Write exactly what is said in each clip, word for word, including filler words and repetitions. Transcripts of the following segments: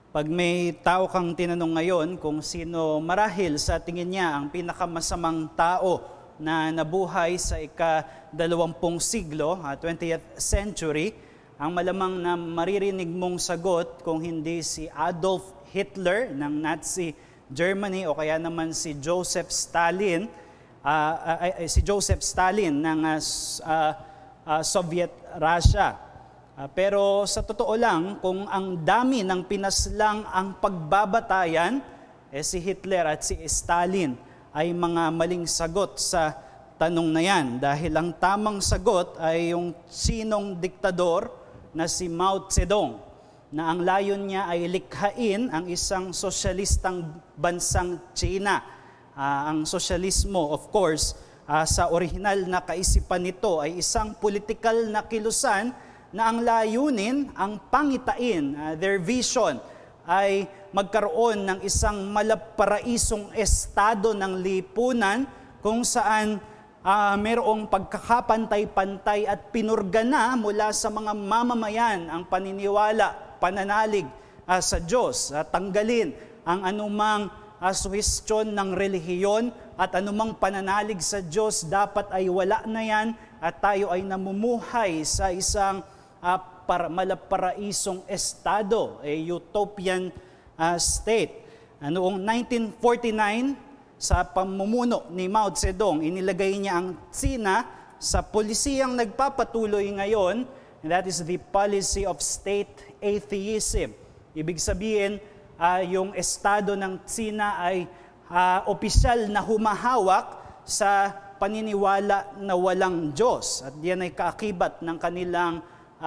Pag may tao kang tinanong ngayon kung sino marahil sa tingin niya ang pinakamasamang tao na nabuhay sa ika-dalawampung siglo, uh, twentieth century, ang malamang na maririnig mong sagot kung hindi si Adolf Hitler ng Nazi Germany o kaya naman si Joseph Stalin, uh, uh, uh, si Joseph Stalin ng uh, uh, uh, Soviet Russia. Uh, pero sa totoo lang, kung ang dami ng pinaslang ang pagbabatayan, eh si Hitler at si Stalin ay mga maling sagot sa tanong na yan. Dahil ang tamang sagot ay yung sinong diktador na si Mao Zedong, na ang layon niya ay likhain ang isang sosyalistang bansang China. Uh, ang sosyalismo, of course, uh, sa orihinal na kaisipan nito ay isang politikal na kilusan na ang layunin, ang pangitain, uh, their vision ay magkaroon ng isang malaparaisong estado ng lipunan kung saan uh, mayroong pagkakapantay-pantay at pinurgana mula sa mga mamamayan ang paniniwala, pananalig uh, sa Diyos. Uh, tanggalin ang anumang uh, suhestyon ng relihiyon at anumang pananalig sa Diyos dapat ay wala na yan at tayo ay namumuhay sa isang Uh, para malaparaisong estado, a utopian uh, state. Uh, noong nineteen forty-nine, sa pamumuno ni Mao Zedong, inilagay niya ang China sa polisiyang nagpapatuloy ngayon, and that is the policy of state atheism. Ibig sabihin, uh, yung estado ng China ay uh, opisyal na humahawak sa paniniwala na walang Diyos. At yan ay kaakibat ng kanilang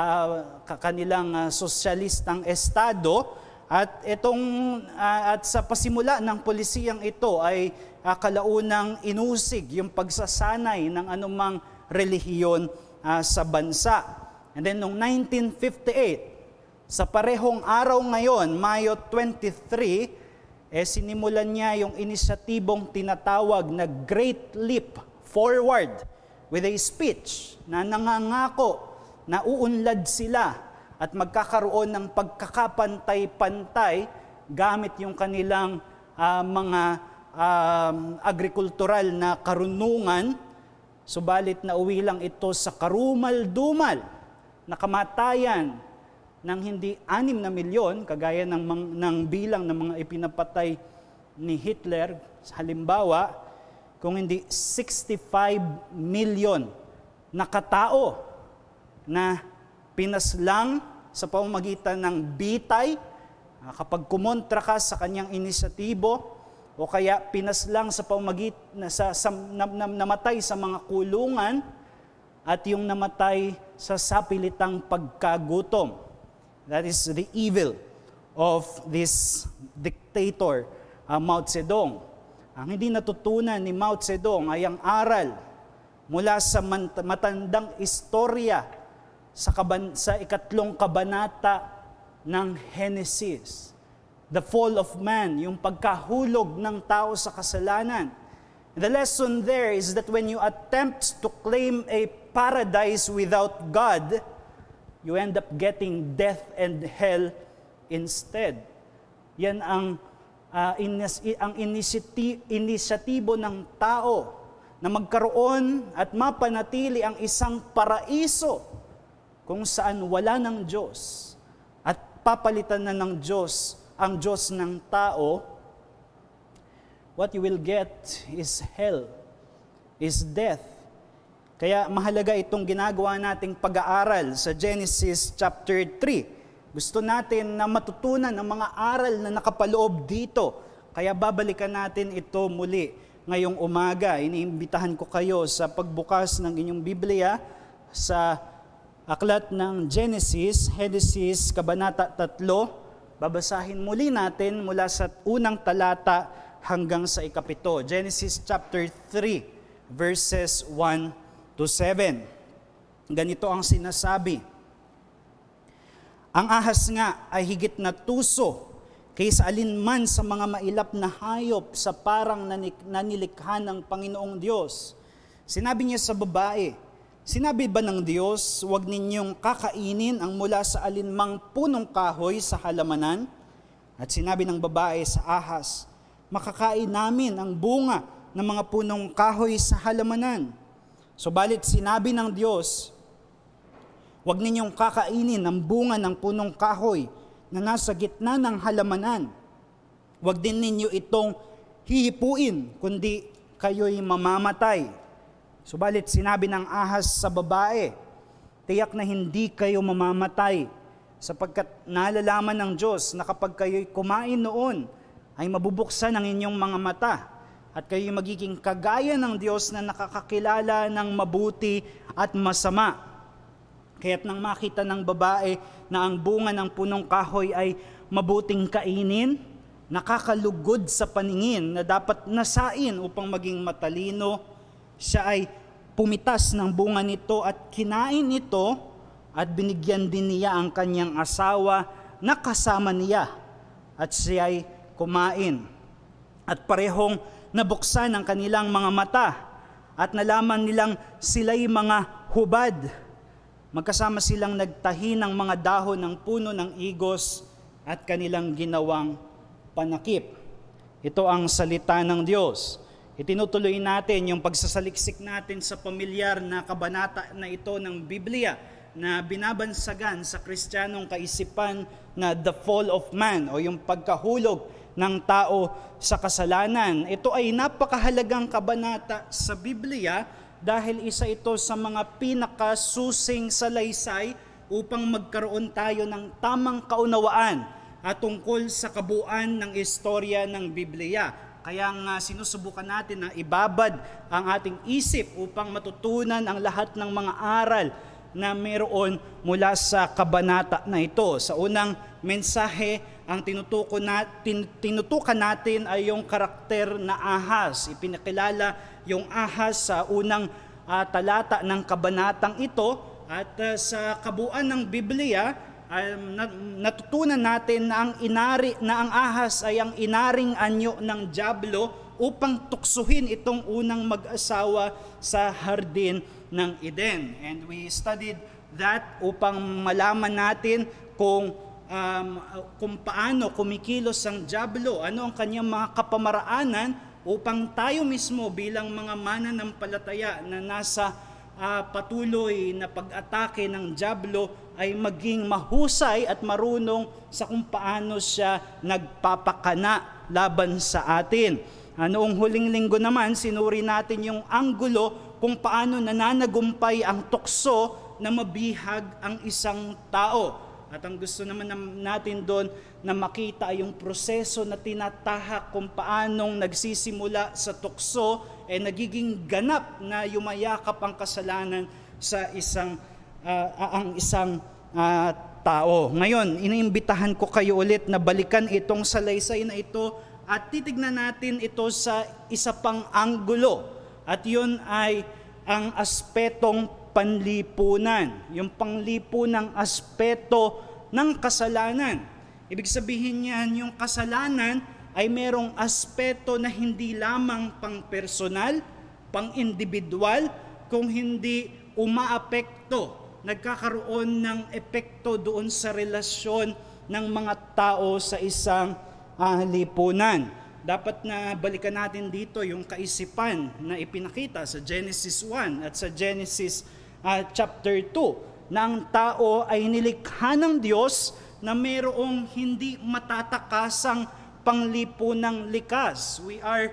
Uh, kanilang uh, sosyalistang estado at itong uh, at sa pasimula ng polisiyang ito ay uh, kalaunang inusig yung pagsasanay ng anumang relihiyon uh, sa bansa. And then noong nineteen fifty-eight, sa parehong araw ngayon, Mayo twenty-three, eh sinimulan niya yung inisyatibong tinatawag na Great Leap Forward with a speech na nangangako na uunlad sila at magkakaroon ng pagkakapantay-pantay gamit yung kanilang uh, mga um, agrikultural na karunungan, subalit na uwi lang ito sa karumal-dumal na kamatayan ng hindi anim na milyon, kagaya ng, ng bilang ng mga ipinapatay ni Hitler, halimbawa, kung hindi sixty-five million na katao na pinaslang sa pamamagitan ng bitay, kapag kumontra ka sa kanyang inisyatibo, o kaya pinaslang sa pamamagitan sa, sa nam, nam, namatay sa mga kulungan, at yung namatay sa sapilitang pagkagutom. That is the evil of this dictator, uh, Mao Zedong. Ang hindi natutunan ni Mao Zedong ay ang aral mula sa matandang istorya sa, kaban, sa ikatlong kabanata ng Genesis. The fall of man, yung pagkahulog ng tao sa kasalanan. The lesson there is that when you attempt to claim a paradise without God, you end up getting death and hell instead. Yan ang, uh, inis, ang inisyati, inisyatibo ng tao na magkaroon at mapanatili ang isang paraiso kung saan wala ng Diyos at papalitan na ng Diyos ang Diyos ng tao. What you will get is hell, is death. Kaya mahalaga itong ginagawa nating pag-aaral sa Genesis chapter three. Gusto natin na matutunan ang mga aral na nakapaloob dito. Kaya babalikan natin ito muli ngayong umaga. Iniimbitahan ko kayo sa pagbukas ng inyong Biblia sa aklat ng Genesis, Genesis Kabanata three, babasahin muli natin mula sa unang talata hanggang sa ikapito. Genesis chapter three, verses one to seven. Ganito ang sinasabi. Ang ahas nga ay higit na tuso kaysa alinman sa mga mailap na hayop sa parang nanilikha ng Panginoong Diyos. Sinabi niya sa babae, sinabi ba ng Diyos, huwag ninyong kakainin ang mula sa alinmang punong kahoy sa halamanan? At sinabi ng babae sa ahas, makakain namin ang bunga ng mga punong kahoy sa halamanan. Subalit sinabi ng Diyos, huwag ninyong kakainin ang bunga ng punong kahoy na nasa gitna ng halamanan. Huwag din ninyo itong hihipuin, kundi kayo'y mamamatay. Subalit sinabi ng ahas sa babae, tiyak na hindi kayo mamamatay, sapagkat nalalaman ng Diyos na kapag kayo'y kumain noon, ay mabubuksan ang inyong mga mata, at kayo'y magiging kagaya ng Diyos na nakakakilala ng mabuti at masama. Kaya't nang makita ng babae na ang bunga ng punong kahoy ay mabuting kainin, nakakalugod sa paningin na dapat nasain upang maging matalino, siya ay pumitas ng bunga nito at kinain ito, at binigyan din niya ang kanyang asawa na kasama niya, at siya ay kumain. At parehong nabuksan ang kanilang mga mata, at nalaman nilang sila'y mga hubad. Magkasama silang nagtahi ng mga dahon ng puno ng igos at kanilang ginawang panakip. Ito ang salita ng Diyos. Itinutuloy natin yung pagsasaliksik natin sa pamilyar na kabanata na ito ng Biblia na binabansagan sa Kristiyanong kaisipan na the fall of man o yung pagkahulog ng tao sa kasalanan. Ito ay napakahalagang kabanata sa Biblia dahil isa ito sa mga pinakasusing salaysay upang magkaroon tayo ng tamang kaunawaan at tungkol sa kabuuan ng istorya ng Biblia. Kaya nga sinusubukan natin na ibabad ang ating isip upang matutunan ang lahat ng mga aral na meron mula sa kabanata na ito. Sa unang mensahe, ang tinutuko natin, tinutukan natin ay yung karakter na ahas. Ipinakilala yung ahas sa unang uh, talata ng kabanatang ito, at uh, sa kabuuan ng Biblia, um, natutunan natin na ang inari na ang ahas ay ang inaring anyo ng dyablo upang tuksuhin itong unang mag-asawa sa hardin ng Eden. And we studied that upang malaman natin kung um, kung paano kumikilos ang dyablo, ano ang kanyang mga kapamaraanan upang tayo mismo bilang mga mananampalataya na nasa uh, patuloy na pag-atake ng dyablo ay maging mahusay at marunong sa kung paano siya nagpapakana laban sa atin. Uh, noong huling linggo naman, sinuri natin yung anggulo kung paano nananagumpay ang tukso na mabihag ang isang tao. At ang gusto naman natin doon na makita ay yung proseso na tinatahak kung paanong nagsisimula sa tukso ay eh, nagiging ganap na yumayakap ang kasalanan sa isang uh, ang isang uh, tao. Ngayon, iniimbitahan ko kayo ulit na balikan itong salaysay na ito at titignan natin ito sa isa pang anggulo. At yun ay ang aspetong panlipunan, yung panglipunang aspeto ng kasalanan. Ibig sabihin niyan, yung kasalanan ay merong aspeto na hindi lamang pang personal, pang individual, kung hindi umaapekto, nagkakaroon ng epekto doon sa relasyon ng mga tao sa isang uh, lipunan. Dapat na balikan natin dito yung kaisipan na ipinakita sa Genesis one at sa Genesis uh, chapter two, na ang tao ay nilikha ng Diyos na mayroong hindi matatakasang panglipunang likas. We are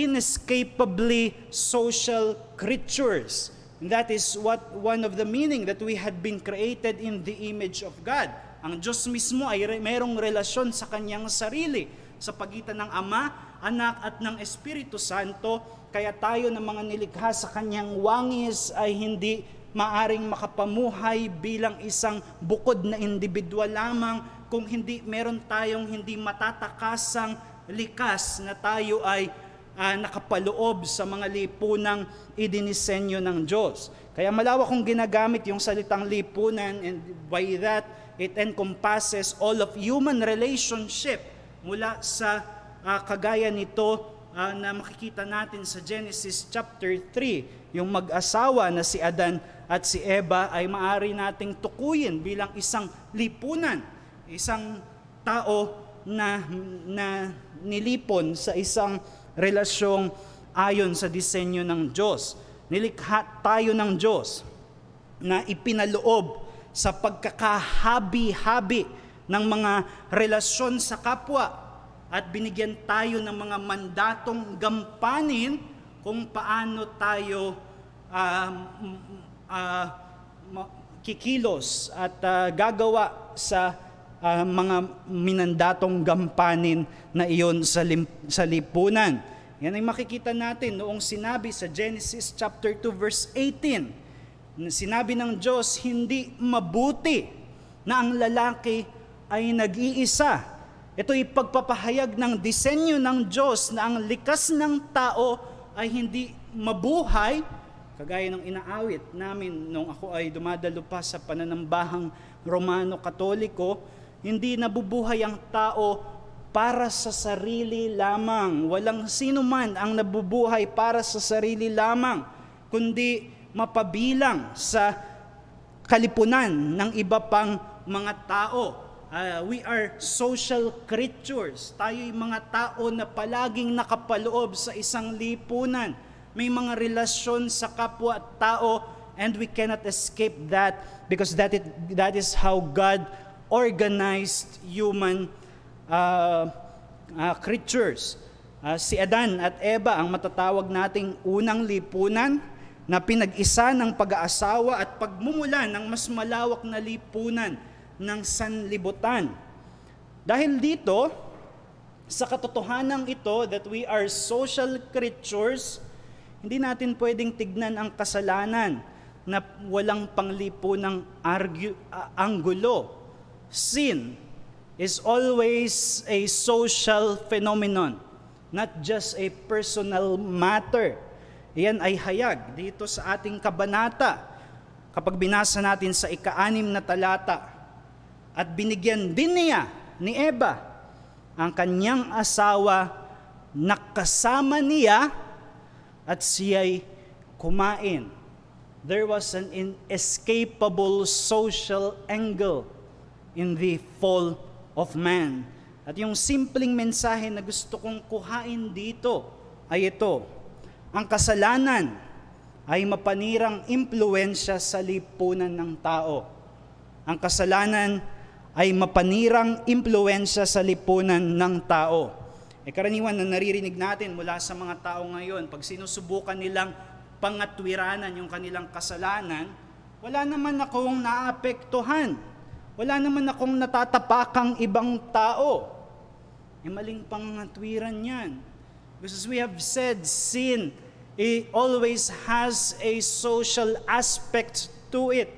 inescapably social creatures. And that is what one of the meaning that we had been created in the image of God. Ang Diyos mismo ay mayroong relasyon sa kanyang sarili sa pagitan ng Ama, Anak at ng Espiritu Santo, kaya tayo na mga nilikha sa kanyang wangis ay hindi maaring makapamuhay bilang isang bukod na individual lamang kung hindi meron tayong hindi matatakasang likas na tayo ay uh, nakapaloob sa mga lipunang idinisenyo ng Diyos. Kaya malawak kong ginagamit yung salitang lipunan, and by that it encompasses all of human relationship mula sa uh, kagaya nito uh, na makikita natin sa Genesis chapter three, yung mag-asawa na si Adan at si Eva ay maaari nating tukuyin bilang isang lipunan, isang tao na, na nilipon sa isang relasyong ayon sa disenyo ng Diyos. Nilikha tayo ng Diyos na ipinaloob sa pagkakahabi-habi ng mga relasyon sa kapwa at binigyan tayo ng mga mandatong gampanin kung paano tayo uh, uh, kikilos at uh, gagawa sa uh, mga minandatong gampanin na iyon sa, lim- sa lipunan. Yan ay makikita natin noong sinabi sa Genesis chapter two verse eighteen. Sinabi ng Diyos, hindi mabuti na ang lalaki ay nag-iisa. Ito ay pagpapahayag ng disenyo ng Diyos na ang likas ng tao ay hindi mabuhay, kagaya ng inaawit namin nung ako ay dumadalo pa sa pananambahang Romano-Katoliko, hindi nabubuhay ang tao para sa sarili lamang. Walang sino man ang nabubuhay para sa sarili lamang, kundi mapabilang sa kalipunan ng iba pang mga tao. Uh, we are social creatures. Tayo'y mga tao na palaging nakapaloob sa isang lipunan. May mga relasyon sa kapwa-tao and we cannot escape that because that, it, that is how God organized human uh, uh, creatures. Uh, si Adan at Eva ang matatawag nating unang lipunan na pinag-isa ng pag-aasawa at pagmumula ng mas malawak na lipunan ng sanlibutan. Dahil dito, sa katotohanan ito that we are social creatures, hindi natin pwedeng tignan ang kasalanan na walang panglipunang argu- uh, anggulo. Sin is always a social phenomenon, not just a personal matter. Iyan ay hayag dito sa ating kabanata. Kapag binasa natin sa ika-anim na talata, at binigyan din niya ni Eva ang kanyang asawa na kasama niya at siya'y kumain. There was an inescapable social angle in the fall of man. At yung simpleng mensahe na gusto kong kuhain dito ay ito: ang kasalanan ay mapanirang impluwensya sa lipunan ng tao. Ang kasalanan ay mapanirang impluwensya sa lipunan ng tao. E karaniwan na naririnig natin mula sa mga tao ngayon, pag sinusubukan nilang pangatwiranan yung kanilang kasalanan, wala naman akong naapektuhan. Wala naman akong natatapakang ibang tao. E maling pangatwiran yan. Because we have said sin it always has a social aspect to it.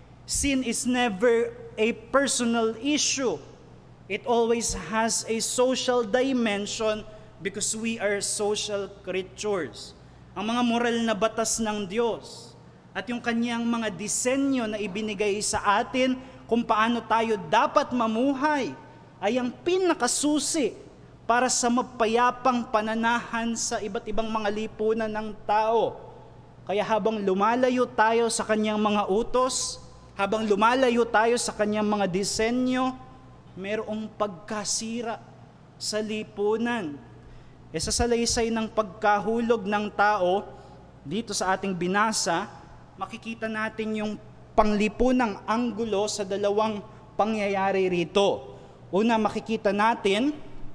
Sin is never a personal issue. It always has a social dimension because we are social creatures. Ang mga moral na batas ng Diyos at yung kanyang mga disenyo na ibinigay sa atin kung paano tayo dapat mamuhay ay ang pinakasusi para sa mapayapang pananahan sa iba't ibang mga lipunan ng tao. Kaya habang lumalayo tayo sa kanyang mga utos, habang lumalayo tayo sa kanyang mga disenyo, mayroong pagkasira sa lipunan. E sa salaysay ng pagkahulog ng tao, dito sa ating binasa, makikita natin yung panglipunang anggulo sa dalawang pangyayari rito. Una, makikita natin,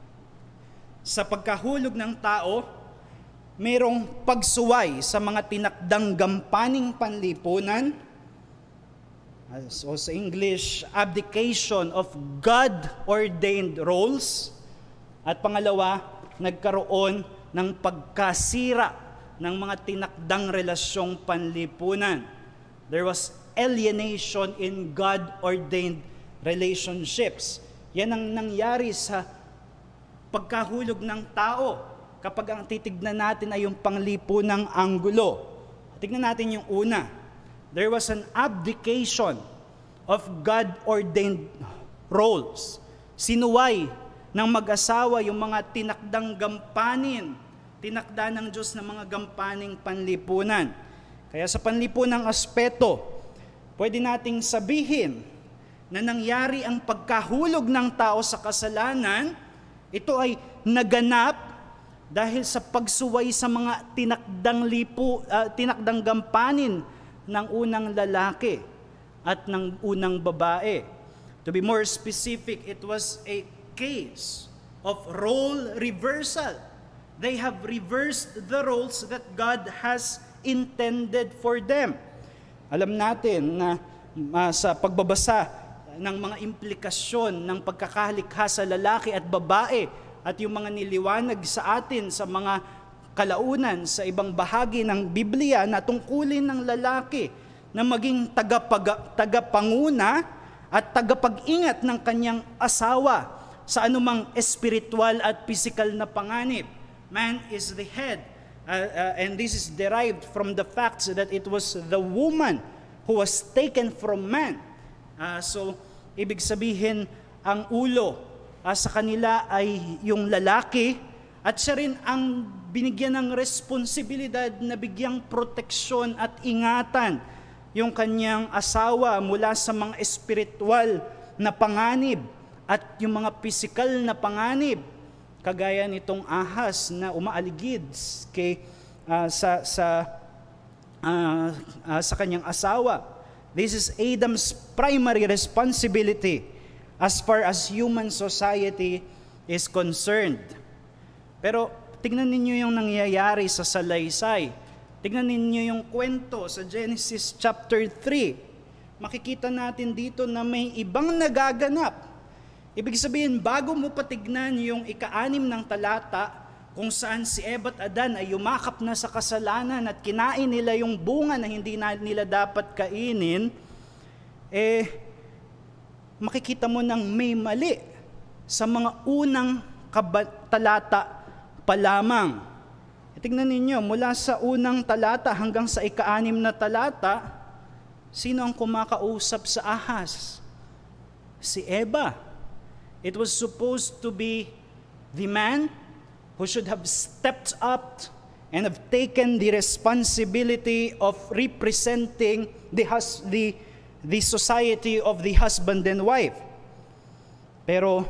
sa pagkahulog ng tao, mayroong pagsuway sa mga tinakdang gampaning panlipunan. So sa English, abdication of God-ordained roles. At pangalawa, nagkaroon ng pagkasira ng mga tinakdang relasyong panlipunan. There was alienation in God-ordained relationships. Yan ang nangyari sa pagkahulog ng tao kapag ang titignan natin ay yung panglipunang anggulo. Tignan natin yung una. There was an abdication of God-ordained roles. Sinuway ng mag-asawa yung mga tinakdang gampanin, tinakda ng Diyos ng mga gampaning panlipunan. Kaya sa panlipunang aspeto, pwede nating sabihin na nangyari ang pagkahulog ng tao sa kasalanan Ito ay naganap dahil sa pagsuway sa mga tinakdang lipu, uh, tinakdang gampanin ng unang lalaki at ng unang babae. To be more specific, it was a case of role reversal. They have reversed the roles that God has intended for them. Alam natin na uh, sa pagbabasa ng mga implikasyon ng pagkakalikha sa lalaki at babae at yung mga niliwanag sa atin sa mga kalaunan sa ibang bahagi ng Biblia na tungkulin ng lalaki na maging tagapag, tagapanguna at tagapag-ingat ng kanyang asawa sa anumang espiritual at physical na panganib. Man is the head. Uh, uh, and this is derived from the fact that it was the woman who was taken from man. Uh, so, ibig sabihin, ang ulo uh, sa kanila ay yung lalaki at siya rin ang binigyan ng responsibilidad na bigyang proteksyon at ingatan yung kanyang asawa mula sa mga espiritual na panganib at yung mga pisikal na panganib. Kagaya nitong ahas na umaaligid kay uh, sa sa uh, uh, sa kanyang asawa. This is Adam's primary responsibility as far as human society is concerned. Pero tingnan ninyo yung nangyayari sa salaysay. Tingnan ninyo yung kwento sa Genesis chapter three. Makikita natin dito na may ibang nagaganap. Ibig sabihin, bago mo patignan yung ika-anim ng talata kung saan si Eva at Adan ay yumakap na sa kasalanan at kinain nila yung bunga na hindi na nila dapat kainin, eh, makikita mo nang may mali sa mga unang talata pa lamang. E, tingnan ninyo, mula sa unang talata hanggang sa ika-anim na talata, sino ang kumakausap sa ahas? Si Eva. It was supposed to be the man who should have stepped up and have taken the responsibility of representing the, hus- the, the society of the husband and wife. Pero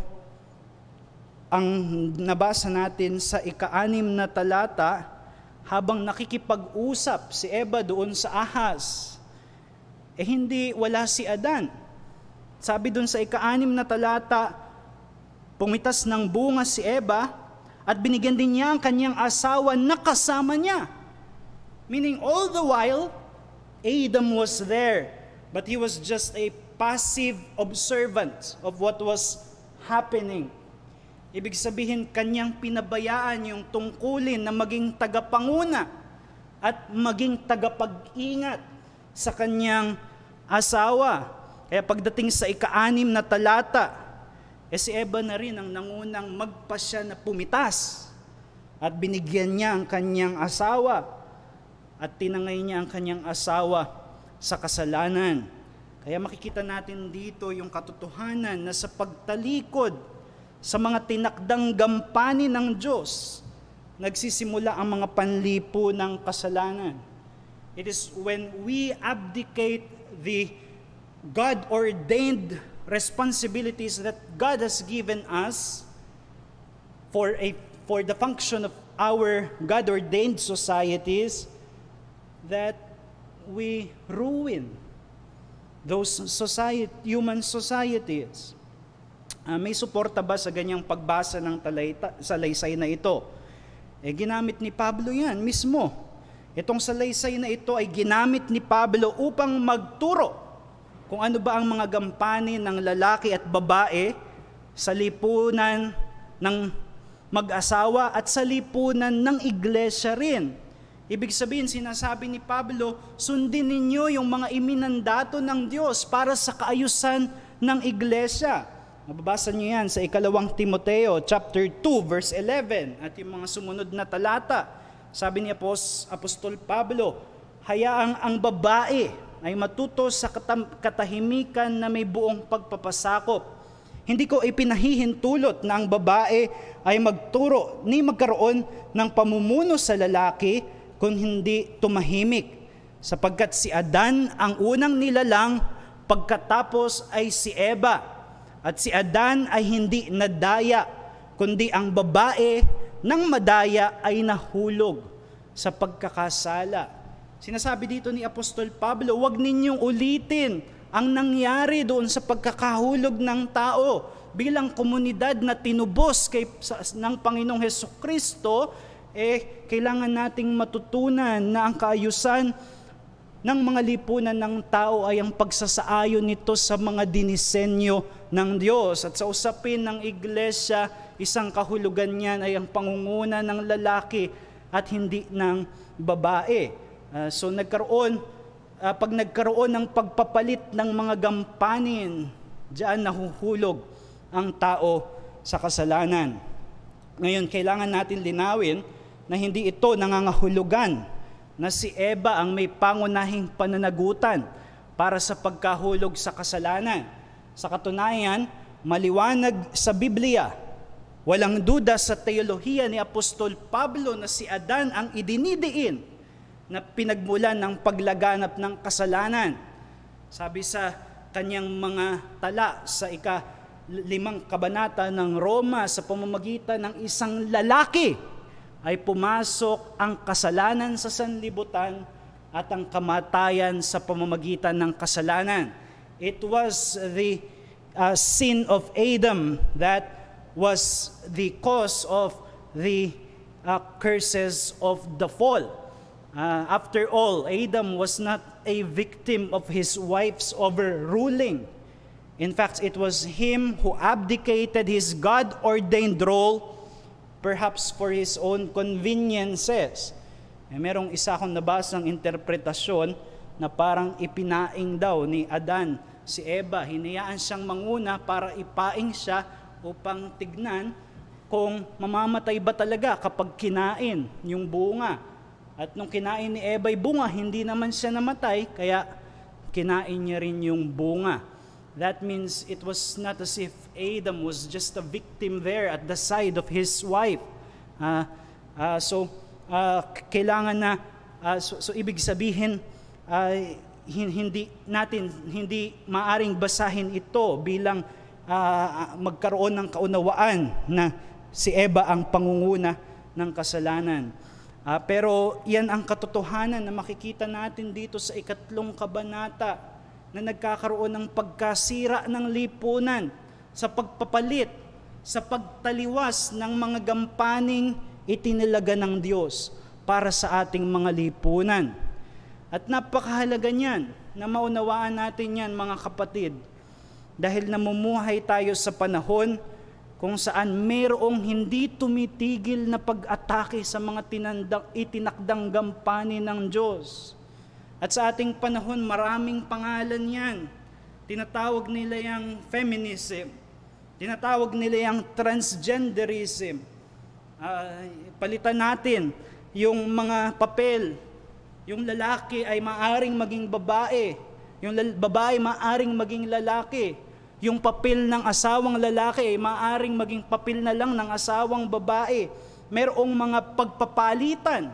ang nabasa natin sa ika-anim na talata, habang nakikipag-usap si Eva doon sa ahas, eh hindi wala si Adan. Sabi doon sa ika-anim na talata, pumitas ng bunga si Eva at binigyan din niya ang kanyang asawa na kasama niya. Meaning all the while, Adam was there, but he was just a passive observant of what was happening. Ibig sabihin, kanyang pinabayaan yung tungkulin na maging tagapanguna at maging tagapag-ingat sa kanyang asawa. Kaya pagdating sa ika-anim na talata, eh si Eva na rin ang nangunang magpasya na pumitas at binigyan niya ang kanyang asawa at tinangay niya ang kanyang asawa sa kasalanan. Kaya makikita natin dito yung katotohanan na sa pagtalikod sa mga tinakdang gampanin ng Diyos, nagsisimula ang mga panlipo ng kasalanan. It is when we abdicate the God-ordained responsibilities that God has given us for a for the function of our God-ordained societies, that we ruin those society, human societies. Uh, may suporta ba sa ganyang pagbasa ng talayta, salaysay na ito? Eh, ginamit ni Pablo yan mismo. Itong salaysay na ito ay ginamit ni Pablo upang magturo kung ano ba ang mga gampanin ng lalaki at babae sa lipunan ng mag-asawa at sa lipunan ng iglesia rin. Ibig sabihin, sinasabi ni Pablo, sundin ninyo yung mga iminandato ng Diyos para sa kaayusan ng iglesia. Mababasa niyo yan sa ikalawang Timoteo chapter two verse eleven at yung mga sumunod na talata. Sabi ni Apos, Apostol Pablo, hayaang ang babae ay matuto sa katahimikan na may buong pagpapasakop. Hindi ko ipinahihintulot na ang babae ay magturo ni magkaroon ng pamumuno sa lalaki kung hindi tumahimik. Sapagkat si Adan ang unang nilalang, pagkatapos ay si Eva. At si Adan ay hindi nadaya kundi ang babae ng madaya ay nahulog sa pagkakasala. Sinasabi dito ni Apostol Pablo, huwag ninyong ulitin ang nangyari doon sa pagkakahulog ng tao. Bilang komunidad na tinubos kay, sa, ng Panginoong Hesukristo, eh, kailangan nating matutunan na ang kaayusan ng mga lipunan ng tao ay ang pagsasaayon nito sa mga dinisenyo ng Diyos. At sa usapin ng iglesia, isang kahulugan niyan ay ang pangunguna ng lalaki at hindi ng babae. Uh, so nagkaroon, uh, pag nagkaroon ng pagpapalit ng mga gampanin, diyan nahuhulog ang tao sa kasalanan. Ngayon, kailangan natin linawin na hindi ito nangangahulugan na si Eva ang may pangunahing pananagutan para sa pagkahulog sa kasalanan. Sa katunayan, maliwanag sa Biblia, walang duda sa teolohiya ni Apostol Pablo na si Adan ang idinidiin na pinagmulan ng paglaganap ng kasalanan. Sabi sa kanyang mga tala sa ika-limang kabanata ng Roma, sa pamamagitan ng isang lalaki ay pumasok ang kasalanan sa sanlibutan at ang kamatayan sa pamamagitan ng kasalanan. It was the uh, sin of Adam that was the cause of the uh, curses of the fall. Uh, after all, Adam was not a victim of his wife's overruling. In fact, it was him who abdicated his God-ordained role, perhaps for his own conveniences. Eh, merong isa akong nabasang interpretasyon na parang ipinaing daw ni Adan si Eva. Hinayaan siyang manguna para ipaing siya upang tignan kung mamamatay ba talaga kapag kinain yung bunga. At nung kinain ni Eva yung bunga, hindi naman siya namatay, kaya kinain niya rin yung bunga. That means it was not as if Adam was just a victim there at the side of his wife. Uh, uh, so, uh, kailangan na, uh, so, so ibig sabihin, uh, hindi natin, hindi maaring basahin ito bilang uh, magkaroon ng kaunawaan na si Eva ang pangunguna ng kasalanan. Uh, pero yan ang katotohanan na makikita natin dito sa ikatlong kabanata, na nagkakaroon ng pagkasira ng lipunan sa pagpapalit, sa pagtaliwas ng mga gampaning itinilaga ng Diyos para sa ating mga lipunan. At napakahalaga niyan na maunawaan natin yan, mga kapatid, dahil namumuhay tayo sa panahon kung saan mayroong hindi tumitigil na pag-atake sa mga tinandang, itinakdang gampanin ng Diyos. At sa ating panahon, maraming pangalan yan. Tinatawag nila yung feminism. Tinatawag nila yung transgenderism. Uh, palitan natin yung mga papel. Yung lalaki ay maaring maging babae. Yung lal- babae maaring maging lalaki. Yung papel ng asawang lalaki ay maaring maging papel na lang ng asawang babae. Merong mga pagpapalitan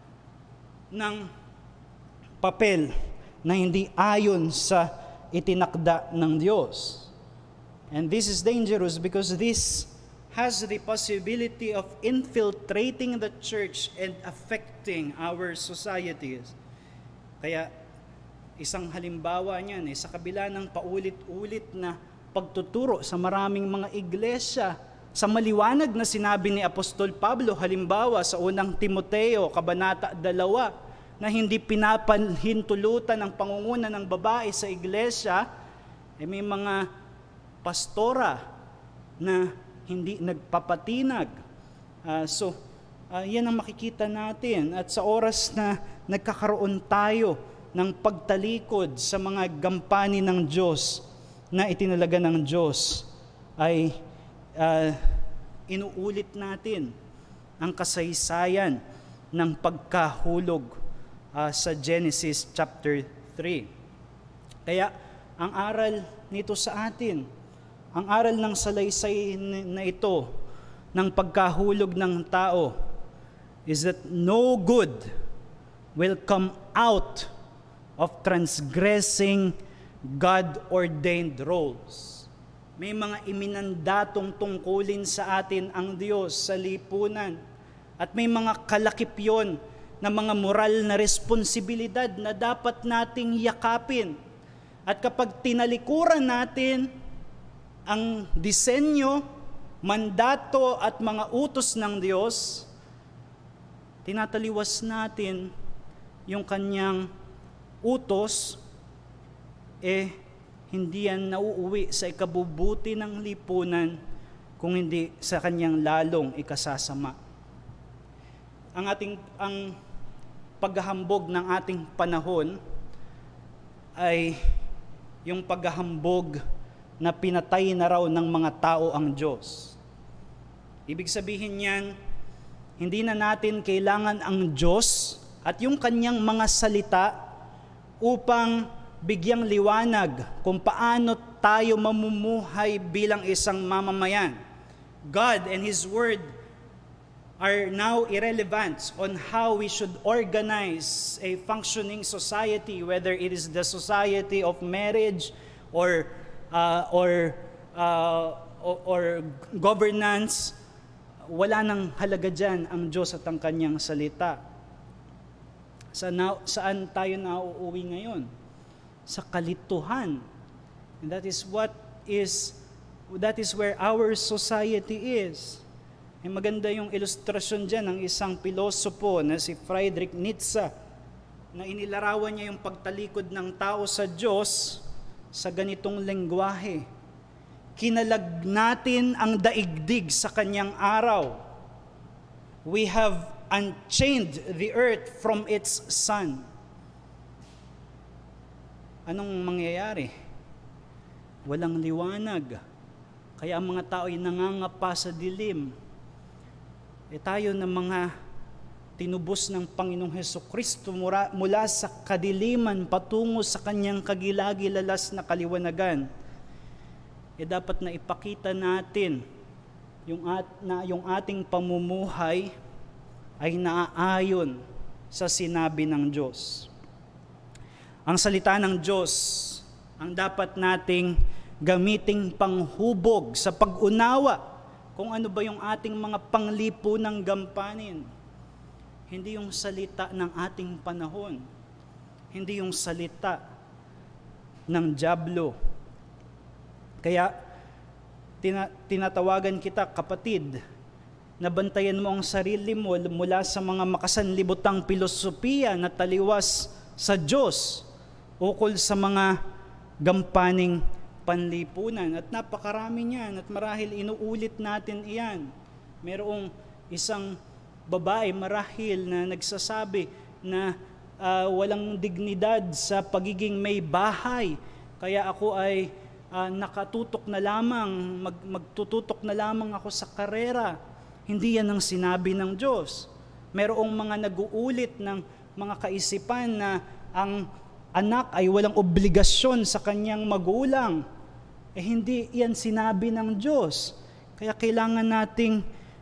ng papel na hindi ayon sa itinakda ng Diyos. And this is dangerous because this has the possibility of infiltrating the church and affecting our societies. Kaya isang halimbawa niyan, eh, sa kabila ng paulit-ulit na pagtuturo sa maraming mga iglesia, sa maliwanag na sinabi ni Apostol Pablo, halimbawa sa unang Timoteo, kabanata dalawa, na hindi pinapanhintulutan ang pangunguna ng babae sa iglesia, eh may mga pastora na hindi nagpapatinag. Uh, so, uh, yan ang makikita natin. At sa oras na nagkakaroon tayo ng pagtalikod sa mga gampanin ng Diyos na itinalaga ng Diyos, ay uh, inuulit natin ang kasaysayan ng pagkahulog Uh, sa Genesis chapter three. Kaya ang aral nito sa atin, ang aral ng salaysay na ito ng pagkahulog ng tao is that no good will come out of transgressing God-ordained roles. May mga iminandatong tungkulin sa atin ang Diyos sa lipunan. At may mga kalakip yun na mga moral na responsibilidad na dapat nating yakapin. At kapag tinalikuran natin ang disenyo, mandato at mga utos ng Diyos, tinataliwas natin yung kanyang utos, eh hindi yan nauuwi sa ikabubuti ng lipunan kung hindi sa kanyang lalong ikasasama. Ang ating ang paghahambog ng ating panahon ay yung paghahambog na pinatay na raw ng mga tao ang Diyos. Ibig sabihin niyan, hindi na natin kailangan ang Diyos at yung kanyang mga salita upang bigyang liwanag kung paano tayo mamumuhay bilang isang mamamayan. God and His Word are now irrelevant on how we should organize a functioning society, whether it is the society of marriage or uh, or, uh, or or governance. Wala nang halaga dyan ang Diyos at ang kanyang salita. Sa na, saan tayo nauuwi ngayon? Sa kalituhan. And that is what is that is where our society is. Ay maganda yung ilustrasyon dyan ng isang pilosopo na si Friedrich Nietzsche na inilarawan niya yung pagtalikod ng tao sa Diyos sa ganitong lengguwahe. Kinalag natin ang daigdig sa kanyang araw. We have unchained the earth from its sun. Anong mangyayari? Walang liwanag. Kaya ang mga tao ay nangangapa sa dilim. E tayo na mga tinubos ng Panginoong Hesukristo mula, mula sa kadiliman patungo sa kanyang kagilagilalas na kaliwanagan, e dapat na ipakita natin yung, at, na yung ating pamumuhay ay naaayon sa sinabi ng Diyos. Ang salita ng Diyos ang dapat nating gamiting panghubog sa pag-unawa kung ano ba yung ating mga panglipunang gampanin. Hindi yung salita ng ating panahon. Hindi yung salita ng dyablo. Kaya tina- tinatawagan kita, kapatid, na bantayan mo ang sarili mo mula sa mga makasanlibutang pilosopiya na taliwas sa Diyos ukol sa mga gampaning panlipunan. At napakarami niyan at marahil inuulit natin iyan. Merong isang babae marahil na nagsasabi na uh, walang dignidad sa pagiging may bahay. Kaya ako ay uh, nakatutok na lamang, mag, magtututok na lamang ako sa karera. Hindi yan ang sinabi ng Diyos. Merong mga nag-uulit ng mga kaisipan na ang anak ay walang obligasyon sa kanyang magulang. Eh hindi yan sinabi ng Diyos. Kaya kailangan nating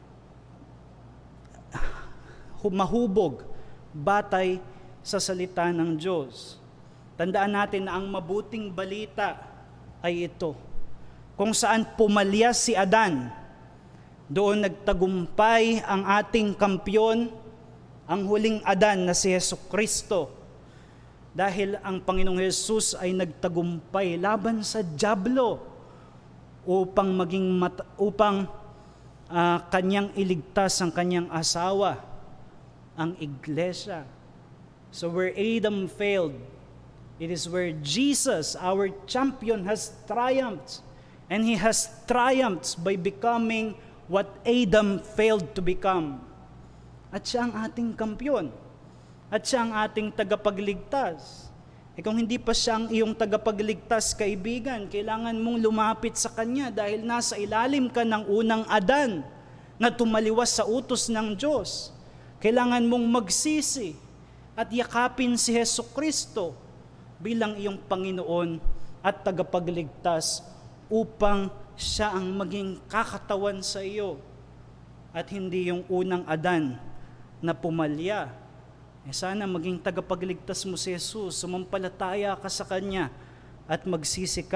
mahubog, batay sa salita ng Diyos. Tandaan natin na ang mabuting balita ay ito. Kung saan pumalyas si Adan, doon nagtagumpay ang ating kampyon, ang huling Adan na si Hesukristo. Dahil ang Panginoong Hesus ay nagtagumpay laban sa dyablo upang maging mat- upang uh, kanyang iligtas ang kanyang asawa, ang iglesia. So where Adam failed, it is where Jesus, our champion, has triumphed. And He has triumphed by becoming what Adam failed to become. At siya ang ating kampyon. At siya ang ating tagapagligtas. E kung hindi pa siya ang iyong tagapagligtas, kaibigan, kailangan mong lumapit sa Kanya dahil nasa ilalim ka ng unang Adan na tumaliwas sa utos ng Diyos. Kailangan mong magsisi at yakapin si Hesukristo bilang iyong Panginoon at tagapagligtas upang siya ang maging kakatawan sa iyo at hindi yung unang Adan na pumalya. Eh sana maging tagapagligtas mo si Jesus, sumampalataya ka sa Kanya at magsisi ka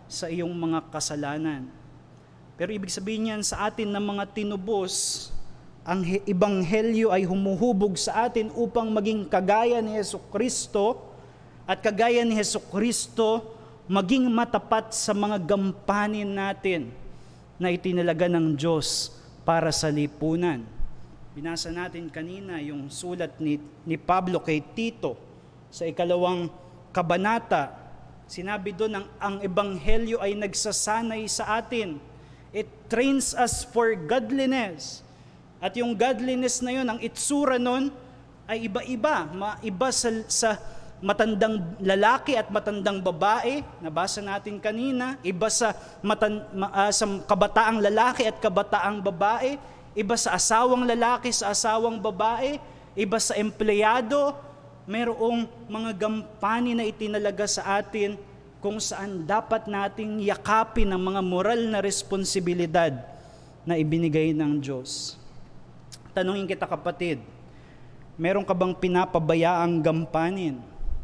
sa iyong mga kasalanan. Pero ibig sabihin niyan sa atin na mga tinubos, ang ebanghelyo ay humuhubog sa atin upang maging kagaya ni Jesucristo at kagaya ni Jesucristo maging matapat sa mga gampanin natin na itinalaga ng Diyos para sa lipunan. Binasa natin kanina yung sulat ni, ni Pablo kay Tito sa ikalawang kabanata. Sinabi doon ang, ang ebanghelyo ay nagsasanay sa atin. It trains us for godliness. At yung godliness na yun, ang itsura nun ay iba-iba. Iba sa, sa matandang lalaki at matandang babae, nabasa natin kanina. Iba sa, matan, uh, sa kabataang lalaki at kabataang babae. Iba sa asawang lalaki sa asawang babae. Iba sa empleyado. Merong mga gampani na itinalaga sa atin kung saan dapat nating yakapin ang mga moral na responsibilidad na ibinigay ng Diyos. Tanungin kita kapatid, meron ka bang pinapabayaang gampanin?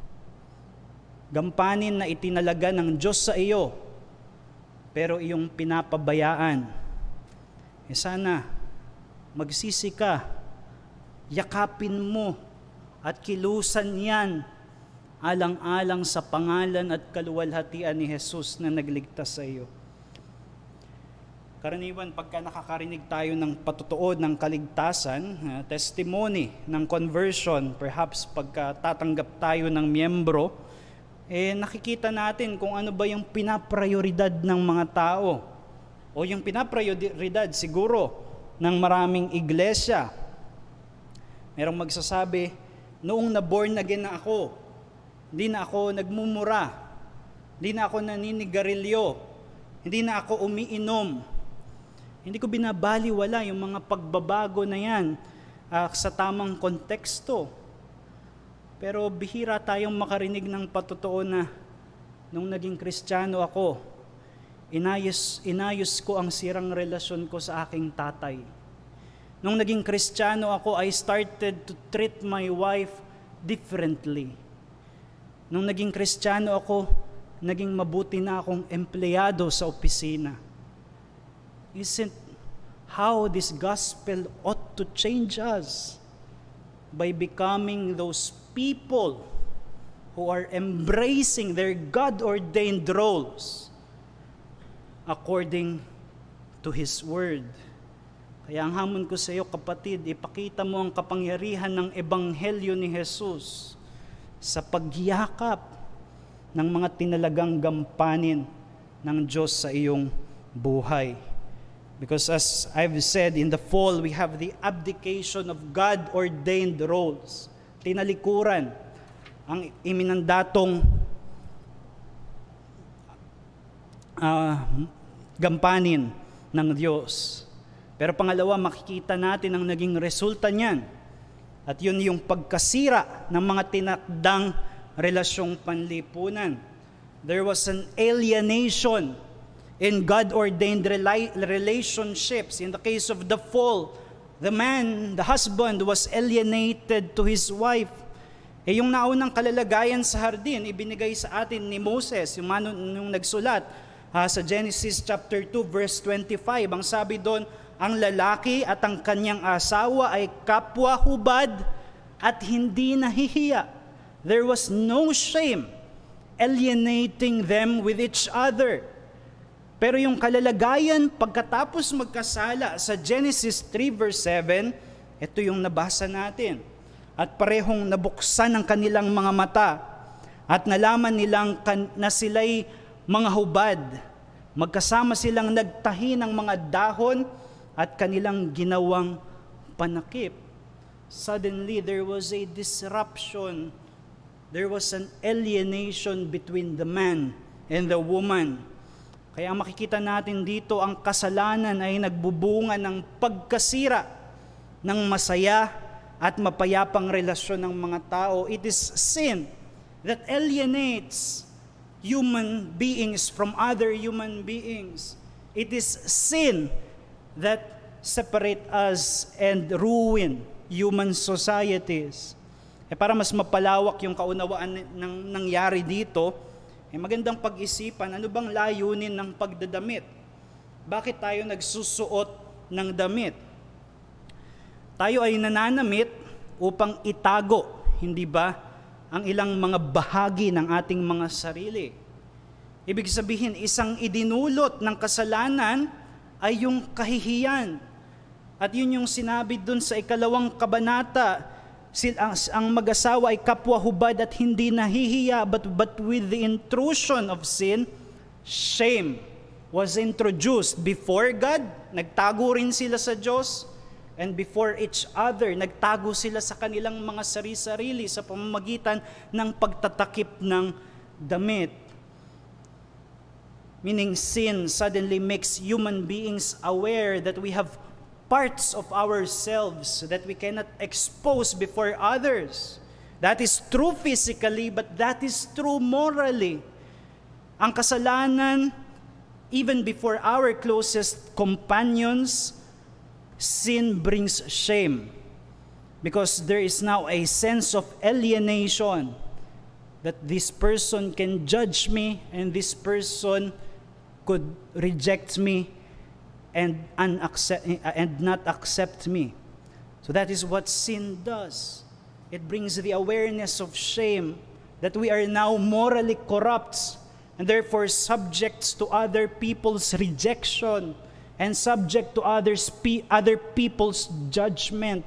Gampanin na itinalaga ng Diyos sa iyo, pero iyong pinapabayaan. Eh sana, magsisi ka, yakapin mo, at kilusan yan, alang-alang sa pangalan at kaluwalhatian ni Jesus na nagligtas sa iyo. Karaniwan, pagka nakakarinig tayo ng patutuo ng kaligtasan, uh, testimony ng conversion, perhaps pagka tatanggap tayo ng miyembro, eh nakikita natin kung ano ba yung pinaprioridad ng mga tao. O yung pinaprioridad siguro ng maraming iglesia. Merong magsasabi, noong na-born again na ako, hindi na ako nagmumura, hindi na ako naninigarilyo, hindi na ako umiinom. Hindi ko binabaliwala yung mga pagbabago na yan uh, sa tamang konteksto. Pero bihira tayong makarinig ng patutuo na nung naging Kristiyano ako, inayos, inayos ko ang sirang relasyon ko sa aking tatay. Nung naging Kristiyano ako, I started to treat my wife differently. Nung naging Kristiyano ako, naging mabuti na akong empleyado sa opisina. Isn't how this gospel ought to change us by becoming those people who are embracing their God-ordained roles according to His Word. Kaya ang hamon ko sa iyo, kapatid, ipakita mo ang kapangyarihan ng ebanghelyo ni Jesus sa pagyakap ng mga tinalagang gampanin ng Diyos sa iyong buhay. Because as I've said, in the fall, we have the abdication of God-ordained roles. Tinalikuran ang iminandatong uh, gampanin ng Diyos. Pero pangalawa, makikita natin ang naging resulta niyan. At yun yung pagkasira ng mga tinakdang relasyong panlipunan. There was an alienation in God-ordained relationships. In the case of the fall, the man, the husband, was alienated to his wife. Eh yung naunang kalalagayan sa hardin, ibinigay sa atin ni Moses, yung, man, yung nagsulat uh, sa Genesis chapter two, verse twenty-five. Ang sabi doon, ang lalaki at ang kanyang asawa ay kapwa-hubad at hindi nahihiya. There was no shame alienating them with each other. Pero yung kalalagayan pagkatapos magkasala sa Genesis three verse seven, ito yung nabasa natin. At parehong nabuksan ang kanilang mga mata at nalaman nilang kan- na sila'y mga hubad. Magkasama silang nagtahi ng mga dahon at kanilang ginawang panakip. Suddenly, there was a disruption. There was an alienation between the man and the woman. Kaya makikita natin dito, ang kasalanan ay nagbubunga ng pagkasira ng masaya at mapayapang relasyon ng mga tao. It is sin that alienates human beings from other human beings. It is sin that separate us and ruin human societies. Eh para mas mapalawak yung kaunawaan ng nangyari dito, eh magandang pag-isipan, ano bang layunin ng pagdadamit? Bakit tayo nagsusuot ng damit? Tayo ay nananamit upang itago, hindi ba, ang ilang mga bahagi ng ating mga sarili. Ibig sabihin, isang idinulot ng kasalanan ay yung kahihiyan. At yun yung sinabi dun sa ikalawang kabanata, ang, ang mag-asawa ay kapwa hubad at hindi nahihiya, but, but with the intrusion of sin, shame was introduced before God. Nagtago rin sila sa Diyos, and before each other, nagtago sila sa kanilang mga sari-sarili sa pamamagitan ng pagtatakip ng damit. Meaning sin suddenly makes human beings aware that we have parts of ourselves that we cannot expose before others. That is true physically, but that is true morally. Ang kasalanan, even before our closest companions, sin brings shame. Because there is now a sense of alienation that this person can judge me and this person could reject me and unaccept, and not accept me. So that is what sin does. It brings the awareness of shame that we are now morally corrupt and therefore subject to other people's rejection and subject to others, other people's judgment.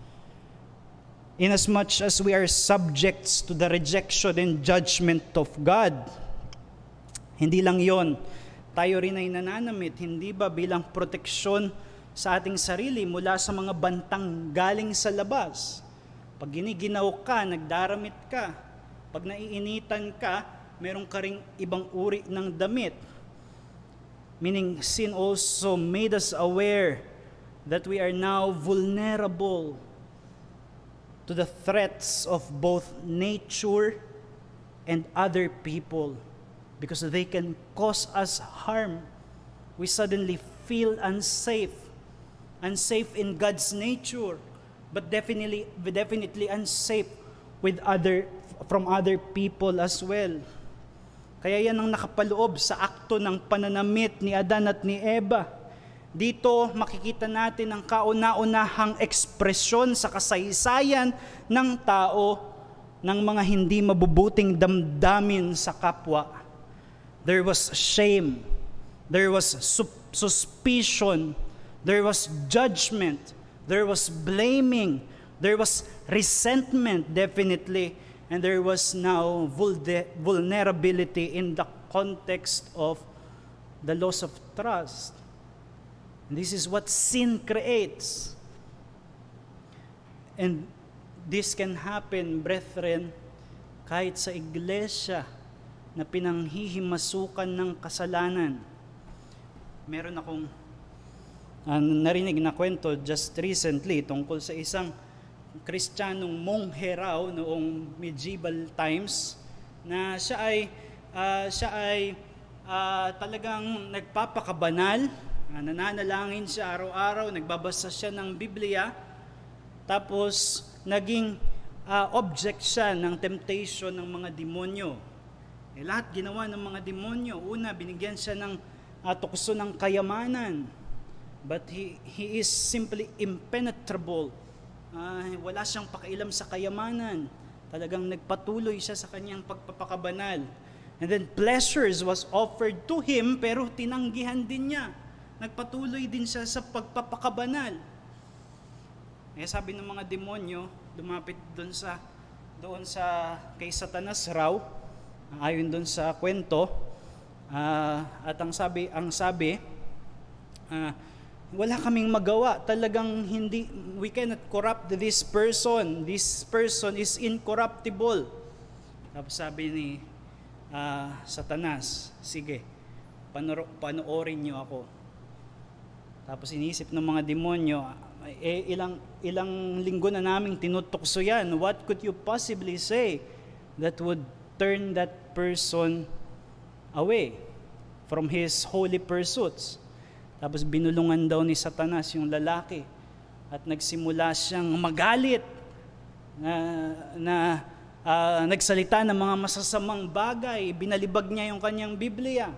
Inasmuch as we are subjects to the rejection and judgment of God. Hindi lang yon, tayo rin ay nananamit, hindi ba bilang proteksyon sa ating sarili mula sa mga bantang galing sa labas. Pag giniginaw ka, nagdaramit ka. Pag naiinitan ka, meron ka ring ibang uri ng damit. Meaning, sin also made us aware that we are now vulnerable to the threats of both nature and other people. Because they can cause us harm. We suddenly feel unsafe. Unsafe in God's nature, but definitely, definitely unsafe with other, from other people as well. Kaya yan ang nakapaloob sa akto ng pananamit ni Adan at ni Eva. Dito makikita natin ang kauna-unahang ekspresyon sa kasaysayan ng tao ng mga hindi mabubuting damdamin sa kapwa. There was shame, there was suspicion, there was judgment, there was blaming, there was resentment definitely, and there was now vulnerability in the context of the loss of trust. And this is what sin creates. And this can happen, brethren, kahit sa iglesia na pinanghihimasukan ng kasalanan. Meron akong uh, narinig na kwento just recently tungkol sa isang Kristiyanong monghe raw noong medieval times na siya ay uh, siya ay uh, talagang nagpapakabanal, uh, nananalangin siya araw-araw, nagbabasa siya ng Biblia, tapos naging uh, object siya ng temptation ng mga demonyo. Eh, lahat ginawa ng mga demonyo. Una, binigyan siya ng uh, tukso ng kayamanan. But he, he is simply impenetrable. Uh, wala siyang pakialam sa kayamanan. Talagang nagpatuloy siya sa kanyang pagpapakabanal. And then pleasures was offered to him, pero tinanggihan din niya. Nagpatuloy din siya sa pagpapakabanal. Eh, sabi ng mga demonyo, lumapit doon sa, doon sa kay Satanas raw, ayon doon sa kwento, uh, at ang sabi, ang sabi, uh, wala kaming magawa. Talagang hindi, we cannot corrupt this person. This person is incorruptible. Tapos sabi ni uh, Satanas, sige, panoro- panoorin niyo ako. Tapos inisip ng mga demonyo, eh, ilang, ilang linggo na naming tinutokso yan. What could you possibly say that would turn that person away from his holy pursuits? Tapos binulungan daw ni Satanas yung lalaki at nagsimula siyang magalit na, na uh, nagsalita ng mga masasamang bagay, binalibag niya yung kanyang Biblia.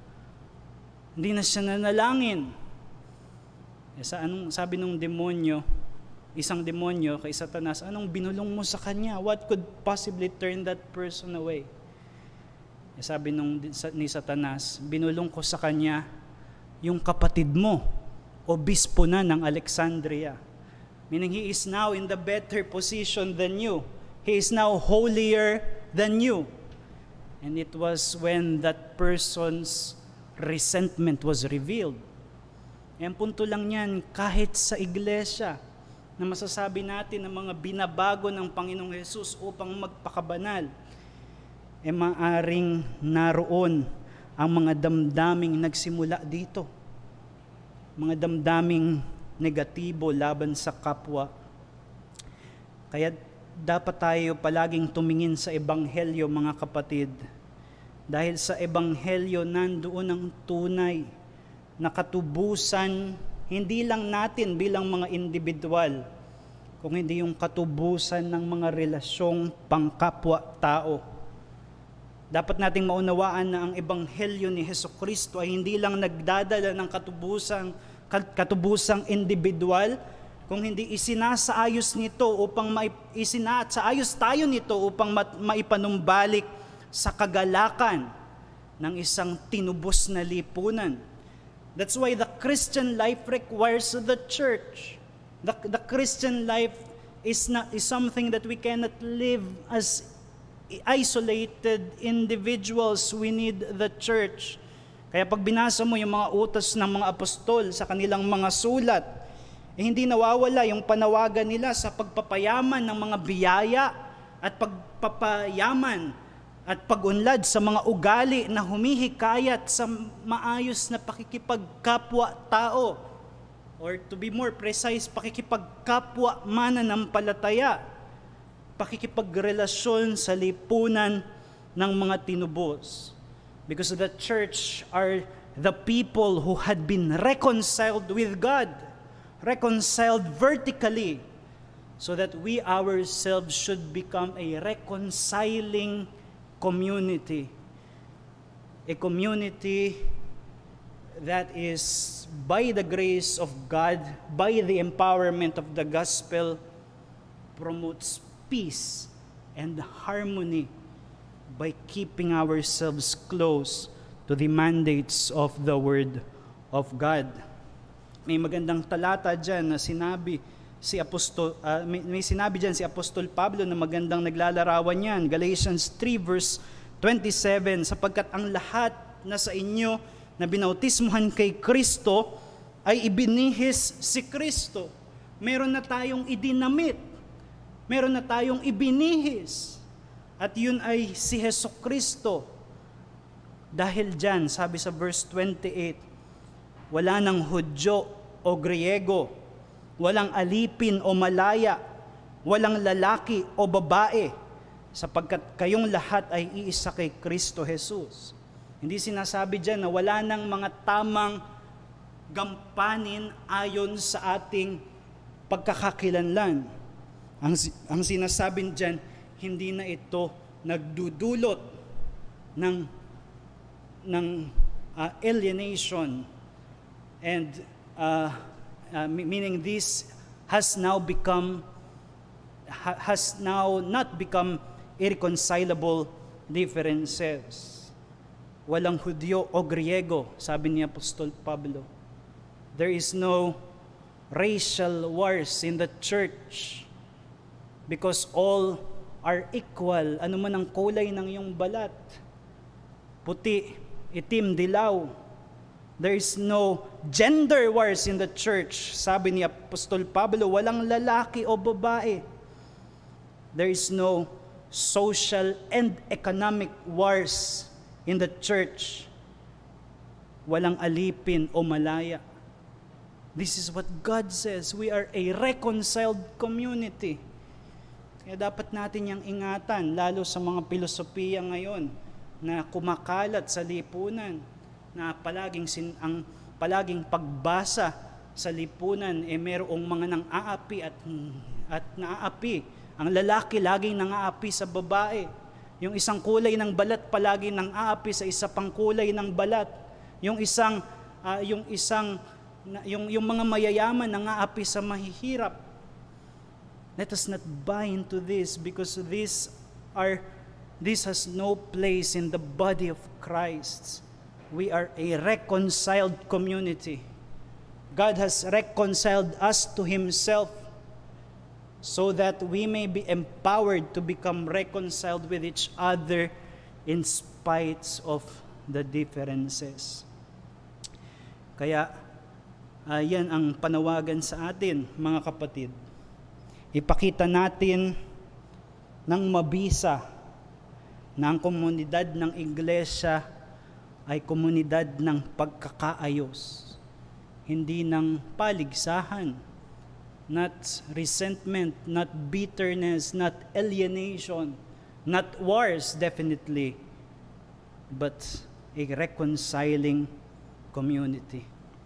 Hindi na siya nanalangin. Eh, sa anong sabi ng demonyo, isang demonyo kay Satanas, anong binulong mo sa kanya? What could possibly turn that person away? Eh, sabi nung, ni Satanas, binulong ko sa kanya yung kapatid mo, obispo na ng Alexandria. Meaning he is now in the better position than you. He is now holier than you. And it was when that person's resentment was revealed. E ang punto lang yan, kahit sa iglesia, na masasabi natin ng mga binabago ng Panginoong Hesus upang magpakabanal, e maaring naroon ang mga damdaming nagsimula dito. Mga damdaming negatibo laban sa kapwa. Kaya dapat tayo palaging tumingin sa Ebanghelyo, mga kapatid. Dahil sa Ebanghelyo, nandoon ang tunay na katubusan, hindi lang natin bilang mga individual, kung hindi yung katubusan ng mga relasyong pangkapwa-tao. Dapat nating maunawaan na ang Ebanghelyo ni Hesukristo ay hindi lang nagdadala ng katubusang, katubusang individual, kung hindi isinasaayos nito upang isinasaayos tayo nito upang maipanumbalik sa kagalakan ng isang tinubos na lipunan. That's why the Christian life requires the church. The, the Christian life is not is something that we cannot live as isolated individuals. We need the church. Kaya pag binasa mo yung mga utos ng mga apostol sa kanilang mga sulat, eh hindi nawawala yung panawagan nila sa pagpapayaman ng mga biyaya at pagpapayaman at pagunlad sa mga ugali na humihikayat sa maayos na pakikipagkapwa-tao, or to be more precise, pakikipagkapwa mananampalataya, pakikipagrelasyon sa lipunan ng mga tinubos. Because the church are the people who had been reconciled with God, reconciled vertically, so that we ourselves should become a reconciling community. A community that is, by the grace of God, by the empowerment of the gospel, promotes peace and harmony by keeping ourselves close to the mandates of the Word of God. May magandang talata dyan na sinabi si Apostol, uh, may, may sinabi dyan si Apostol Pablo na magandang naglalarawan yan. Galatians three verse twenty-seven, sapagkat ang lahat na sa inyo na binautismuhan kay Kristo ay ibinihis si Kristo. Meron na tayong idinamit. Meron na tayong ibinihis. At yun ay si Hesukristo. Dahil dyan, sabi sa verse twenty-eight, wala nang Hudyo o Griego, walang alipin o malaya, walang lalaki o babae, sapagkat kayong lahat ay iisa kay Kristo Jesus. Hindi sinasabi dyan na wala nang mga tamang gampanin ayon sa ating pagkakakilanlan. Ang, ang sinasabi dyan, hindi na ito nagdudulot ng, ng uh, alienation and uh, uh, meaning this has now become ha, has now not become irreconcilable differences. Walang Hudyo o Griego, sabi ni Apostol Pablo. There is no racial wars in the church because all are equal. Ano man ang kulay ng iyong balat, puti, itim, dilaw. There is no gender wars in the church. Sabi ni Apostol Pablo, walang lalaki o babae. There is no social and economic wars in the church. Walang alipin o malaya. This is what God says. We are a reconciled community. Kaya dapat natin yang ingatan, lalo sa mga pilosopiya ngayon na kumakalat sa lipunan, na palaging sin, ang palaging pagbasa sa lipunan eh merong mga nang-aapi at at naaapi Ang lalaki laging nang-aapi sa babae. Yung isang kulay ng balat palagi nang-aapi sa isa pang kulay ng balat. Yung isang uh, yung isang yung yung mga mayayaman nang-aapi sa mahihirap. Let us not buy into this, because this are this has no place in the body of Christ. We are a reconciled community. God has reconciled us to Himself so that we may be empowered to become reconciled with each other in spite of the differences. Kaya, uh, yan ang panawagan sa atin, mga kapatid. Ipakita natin ng mabisa na ang komunidad ng iglesia ay komunidad ng pagkakaayos, hindi ng paligsahan, not resentment, not bitterness, not alienation, not wars definitely, but a reconciling community.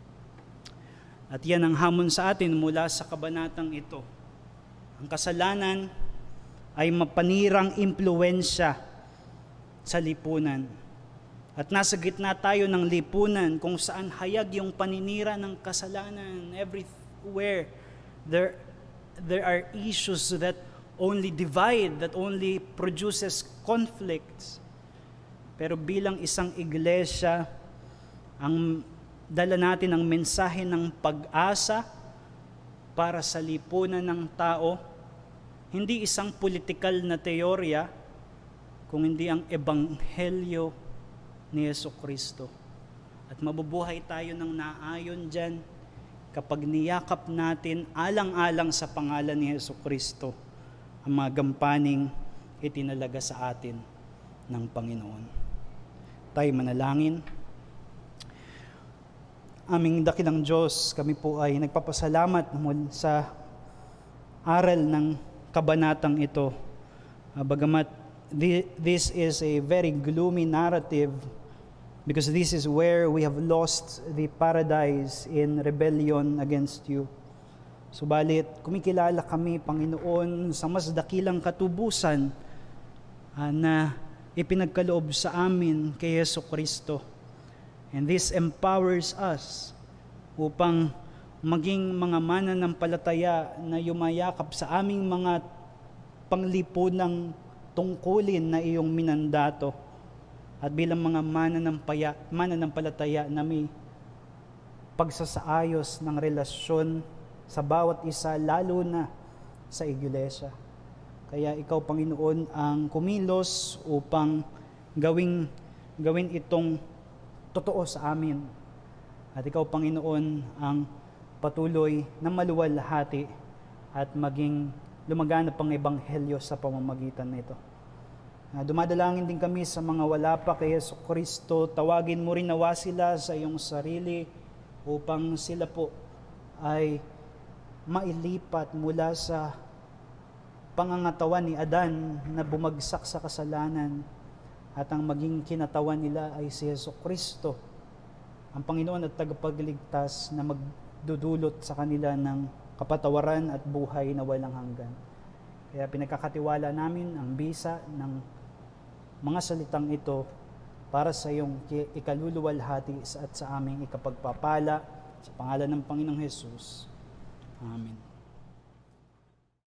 At yan ang hamon sa atin mula sa kabanatang ito. Ang kasalanan ay mapanirang impluwensya sa lipunan. At nasa gitna tayo ng lipunan kung saan hayag yung paninira ng kasalanan. Everywhere there, there are issues that only divide, that only produces conflicts. Pero bilang isang iglesia, ang dala natin ang mensahe ng pag-asa para sa lipunan ng tao, hindi isang politikal na teorya, kung hindi ang ebanghelyo ni Jesucristo. At mabubuhay tayo ng naayon dyan kapag niyakap natin alang-alang sa pangalan ni Jesucristo ang mga gampaning itinalaga sa atin ng Panginoon. Tayo manalangin. Aming dakilang Diyos, kami po ay nagpapasalamat sa aral ng kabanatang ito. Bagamat this is a very gloomy narrative, because this is where we have lost the paradise in rebellion against you. Subalit, kumikilala kami, Panginoon, sa mas dakilang katubusan uh, na ipinagkaloob sa amin kay Jesucristo. And this empowers us upang maging mga mananampalataya na yumayakap sa aming mga panglipunang tungkulin na iyong minandato. At bilang mga mananampaya, mananampalataya na may pagsasaayos ng relasyon sa bawat isa, lalo na sa iglesia. Kaya ikaw, Panginoon, ang kumilos upang gawing, gawin itong totoo sa amin. At ikaw, Panginoon, ang patuloy na maluwalhati at maging lumaganap ang ebanghelyo sa pamamagitan nito. Uh, dumadalangin din kami sa mga wala pa kay Jesucristo. Tawagin mo rin nawa sila sa iyong sarili upang sila po ay mailipat mula sa pangangatawan ni Adan na bumagsak sa kasalanan, at ang maging kinatawan nila ay si Jesucristo, ang Panginoon at tagapagligtas na magdudulot sa kanila ng kapatawaran at buhay na walang hanggan. Kaya pinagkakatiwala namin ang bisa ng mga salitang ito para sa iyong ikaluluwalhati at sa aming ikapagpapala sa pangalan ng Panginoong Hesus. Amen.